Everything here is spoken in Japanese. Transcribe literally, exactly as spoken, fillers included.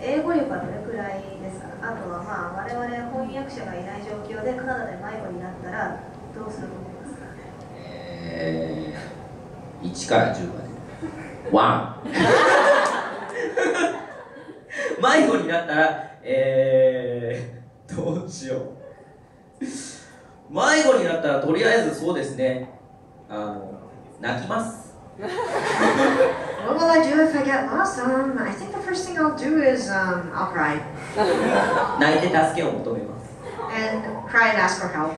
英語力はどれくらいですか？あとはまあ我々翻訳者がいない状況でカナダで迷子になったらどうすると思いますか？ えー、いちからじゅうまでワン迷子になったらえー、どうしよう迷子になったらとりあえずそうですね、あの泣きます。 What will I do if I get lost? Um, I think the first thing I'll do is um, I'll cry 泣いて助けを求めます。 and cry and ask for help.